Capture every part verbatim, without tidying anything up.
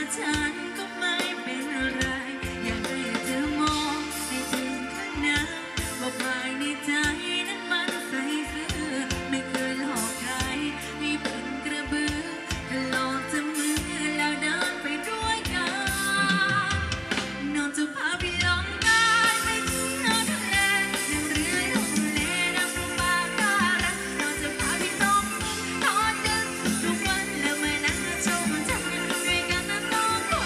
ฉันก็ไม่เป็นไรอยากให้เธอมองให้ถึงข้างในว่าภายในใจนั้นมันใส่ซื่อไม่เคยหลอกใครให้เป็นกระบือถ้าหลอกจะมือแล้วเดินไปด้วยกันนอนจะพาไปลองกายไปเที่ยวทะเลนั่งเรือลงเลดำลงปากการังนอนจะพาไปตกมุมทอดดึกทุกวันแล้วเมื่อนั้นมาชมจันทร์ด้วยกันนั้นต้องคน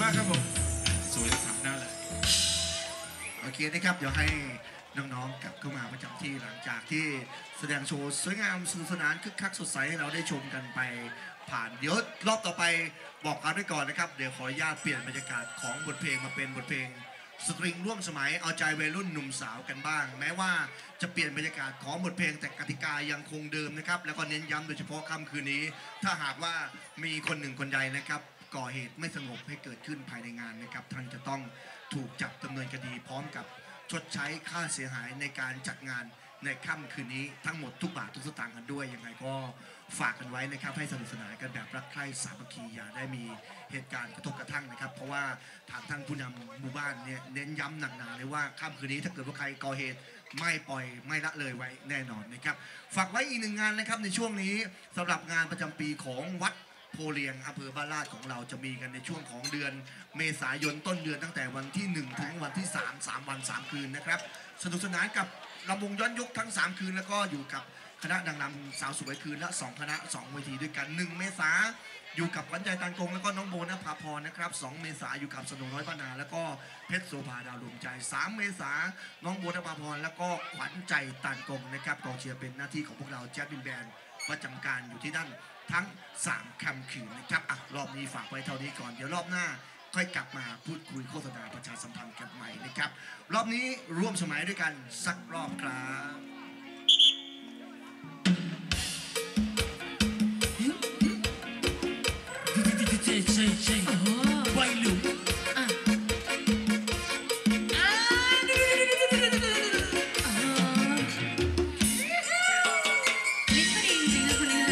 มากครับผมสวยสามหน้าเลยโอเคนะครับเดี๋ยวให้น้องๆกลับเข้ามาประจำที่หลังจากที่แสดงโชว์สวยงามสนุกสนานคึกคักสดใสให้เราได้ชมกันไปผ่านเดี๋ยวรอบต่อไปบอกกันไว้ก่อนนะครับเดี๋ยวขออนุญาตเปลี่ยนบรรยากาศของบทเพลงมาเป็นบทเพลงสตริงร่วมสมัยเอาใจวัยรุ่นหนุ่มสาวกันบ้างแม้ว่าจะเปลี่ยนบรรยากาศของบทเพลงแต่กติกายังคงเดิมนะครับแล้วก็เน้นย้ำโดยเฉพาะค่ำคืนนี้ถ้าหากว่ามีคนหนึ่งคนใดนะครับก่อเหตุไม่สงบให้เกิดขึ้นภายในงานนะครับท่านจะต้องถูกจับดำเนินคดีพร้อมกับชดใช้ค่าเสียหายในการจัดงานในค่ำคืนนี้ทั้งหมดทุกบาททุกสตางค์กันด้วยยังไงก็ฝากกันไว้นะครับให้สนุกสนานกันแบบรักใคร่สามัคคีอย่าได้มีเหตุการณ์กระทบกระทั่งนะครับเพราะว่าทางท่านผู้นำหมู่บ้านเนี่ยเน้นย้ำหนักหนาเลยว่าค่ำคืนนี้ถ้าเกิดว่าใครก่อเหตุไม่ปล่อยไม่ละเลยไว้แน่นอนนะครับฝากไว้อีกหนึ่งงานนะครับในช่วงนี้สำหรับงานประจำปีของวัดโพเลียงอำเภอบ้านลาดของเราจะมีกันในช่วงของเดือนเมษายนต้นเดือนตั้งแต่วันที่หนึ่งถึงวันที่สาม สามวันสามคืนนะครับสนุกสนานกับลำวงย้อนยุคทั้งสามคืนแล้วก็อยู่กับคณะดังนำสาวสวยคืนละสองคณะสองเวทีด้วยกันหนึ่งเมษาอยู่กับขวัญใจตันกงแล้วก็น้องโบนภาพรนะครับสองเมษาอยู่กับสนุน้อยปานาแล้วก็เพชรโสภาดาวดวงใจสามเมษาน้องโบนภาพรแล้วก็ขวัญใจตันกงนะครับกองเชียร์เป็นหน้าที่ของพวกเราแจ๊ดบินแบนประจำการอยู่ที่นั่นทั้งสามคำคืนนะครับอ่ะรอบนี้ฝากไว้เท่านี้ก่อนเดี๋ยวรอบหน้าค่อยกลับมาพูดคุยโฆษณาประชาสัมพันธ์กันใหม่นะครับรอบนี้ร่วมสมัยด้วยกันสักรอบครับใช่ใช่ใช่ไวลุงอ่ะอ่าลิ้นก็ดีจริงนะคนนี้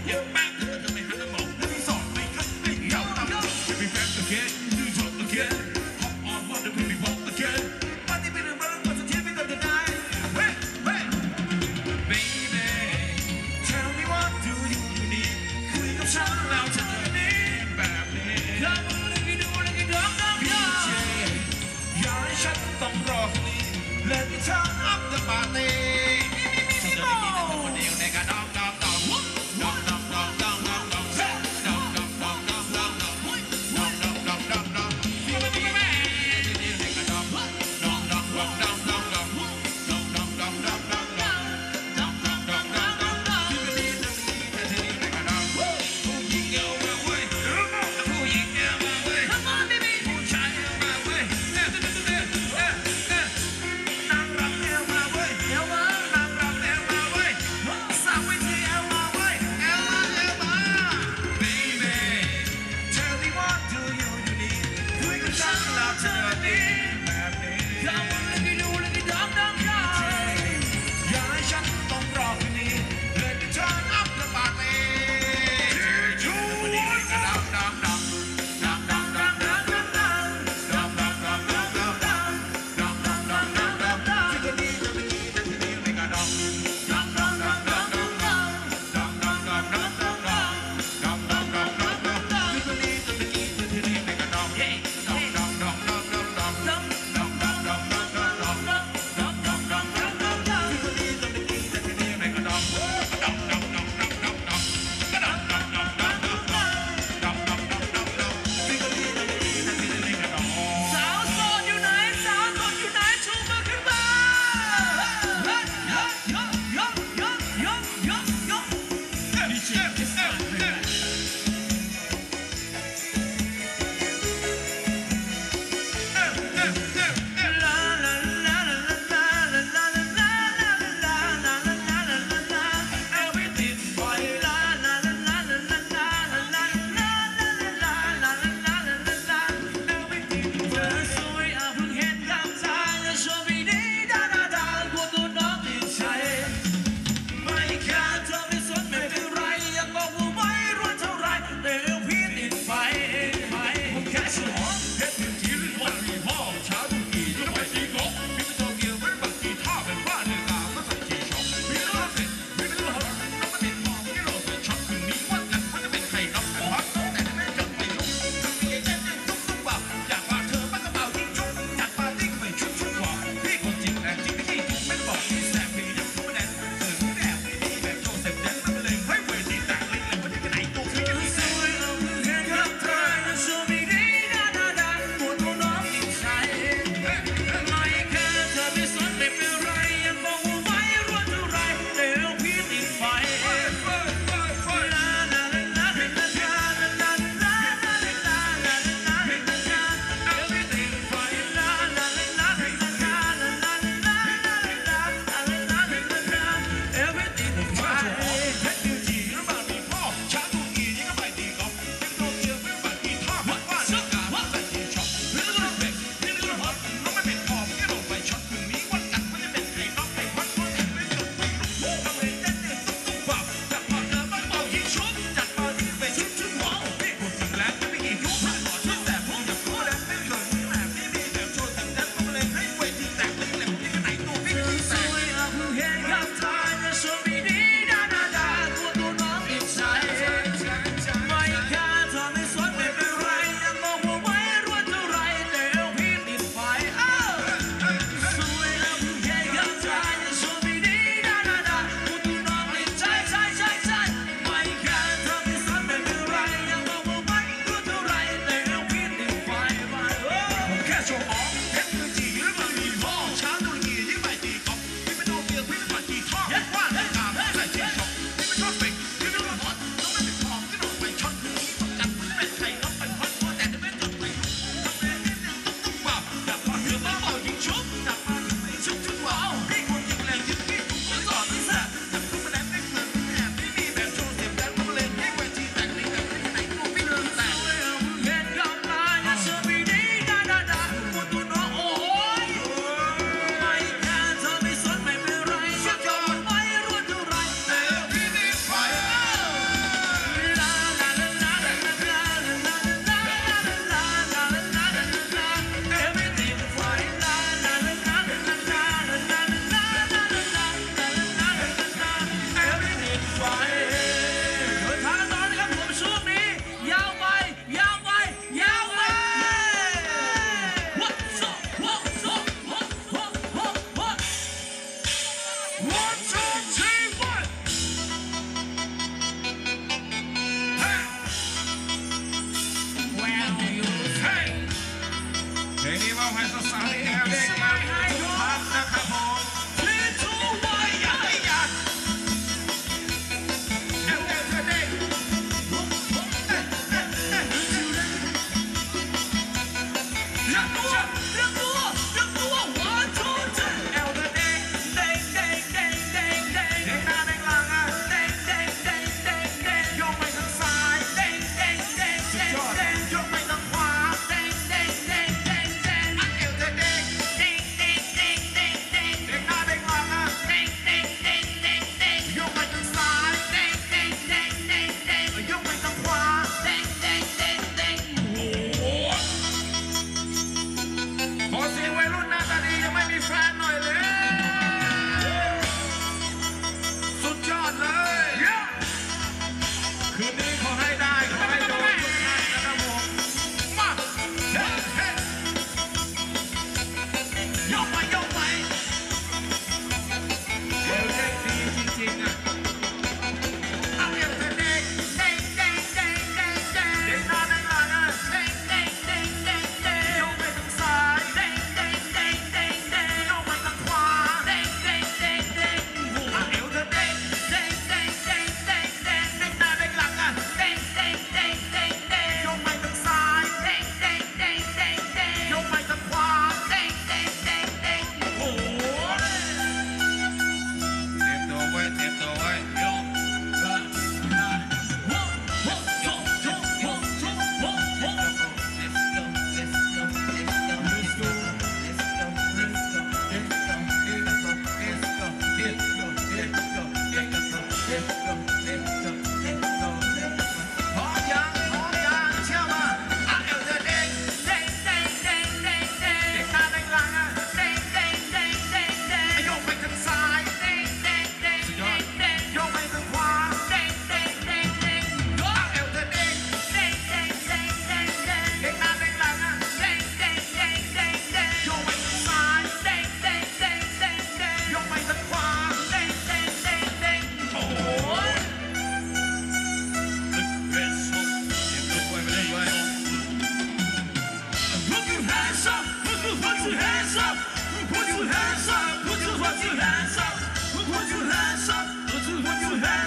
Again, do it again.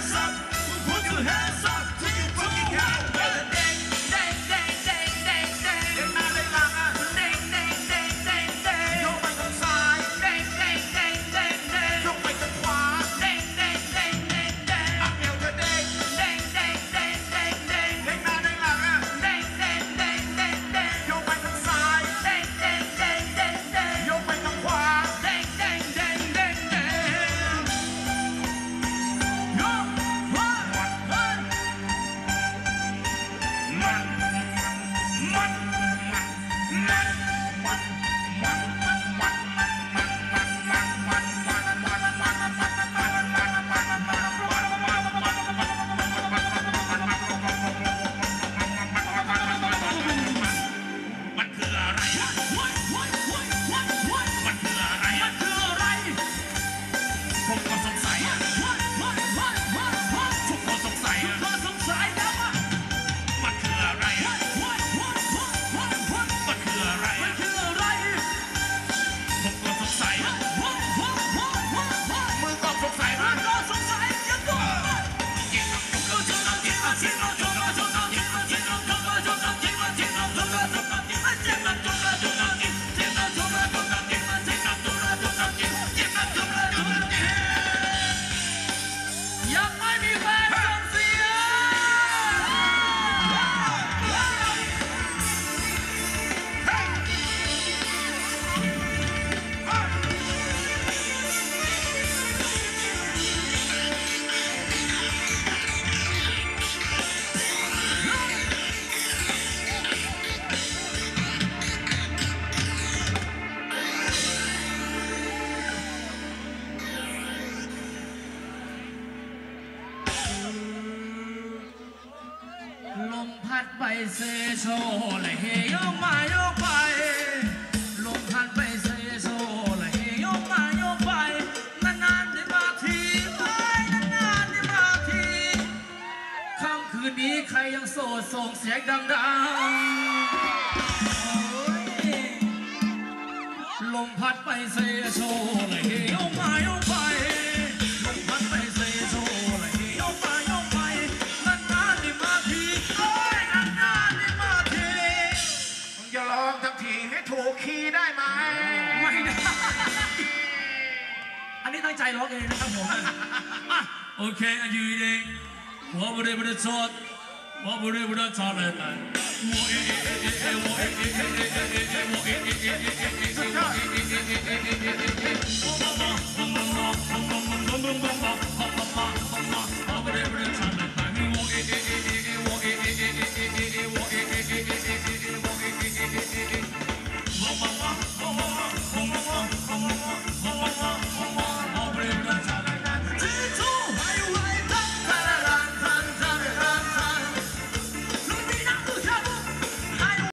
hands up, put your hands up to your fucking hand. Ding, ding, ding, ding, ding, ding. เด้งหน้าเด้งหลังอ่ะ Ding, ding, ding, ding, ding. ยกไปทางซ้าย Ding, ding, ding, ding, ding. ยกไปทางขวา Ding, ding, ding, ding, ding. อ่ะเอวเธอเด้ง Ding, ding, ding, ding, ding. เด้งหน้าเด้งหลังอ่ะ Ding, ding, ding, ding, ding. ยกไปทางซ้าย Ding, ding, ding, ding, ding. ยกไปทางขวา Ding, ding, ding, ding, ding. ยกวันวันมันมันมันมันมันมันมันมันมันมันมันมันมันมันมันคืออะไรมันคืออะไรมันคืออะไรผมก็สงสัยอ่ะทุกคนสงสัยอ่ะสงสัยแล้วอ่ะมันคืออะไรอ่ะมันคืออะไรมันคืออะไรผมก็สงสัยอ่ะมือก็สงสัยมั้ยก็สงสัยยังก็ยิงน้ำจุกจุกน้ำยิงน้ำยิงน้ำจุกจุกน้ำยิงน้ำยิงน้ำจุกจุกน้ำยิงน้ำยิงน้ำจุกจุกน้ำยิงน้ำยิงน้ำจุกจุกน้ำยิงยิงน้ำจุกจุกน้ำยิงน้ำยิงน้ำจุกจุกน้ำยิงยิงน้ำจุกจุกน้ำยิงยังไม่มีแฟนส่งเสียลมพัดไปเซโซและเฮโยกมาโยกไปลมพัดไปเซโซและเฮโยกมาโยกไปนานๆได้มาทีเฮ้ยนานๆได้มาทีค่ำคืนนี้ใครยังโสดส่งเสียงดังๆโอ้ยลมพัดไปเซโซและเฮโยกมาโยกไปลมพัดไปเซโซและเฮโยกมาโยกไปนานๆได้มาทีโอ้ยนานๆได้มาทีมึงจะร้องทั้งทีให้ถูกคีย์ได้ไหมไม่ได้อันนี้ตั้งใจร้องเองนะครับผมอ่ะโอเคอ่ะยืนเองหัวบริบทสดหัวบริบทสดเลยนะหัวเอ๊ะเอ๊ะเอ๊ะเอ๊ะหัวเอ๊ะเอ๊ะเอ๊ะเอ๊ะเอ๊ะหัวเอ๊ะเอ๊ะเอ๊ะเอ๊ะเอ๊ะหัวเอ๊ะเอ๊ะเอ๊ะเอ๊ะเอ๊ะเอ๊ะ